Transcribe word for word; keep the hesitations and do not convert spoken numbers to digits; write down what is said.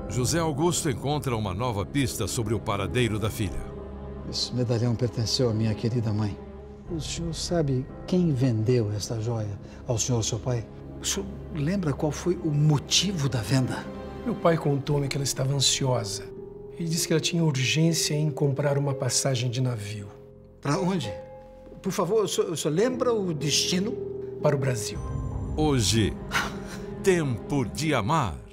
José Augusto encontra uma nova pista sobre o paradeiro da filha. Esse medalhão pertenceu à minha querida mãe. O senhor sabe quem vendeu esta joia ao senhor, seu pai? O senhor lembra qual foi o motivo da venda? Meu pai contou-me que ela estava ansiosa. Ele disse que ela tinha urgência em comprar uma passagem de navio. Para onde? Por favor, o senhor, o senhor lembra o destino? Para o Brasil. Hoje, Tempo de Amar.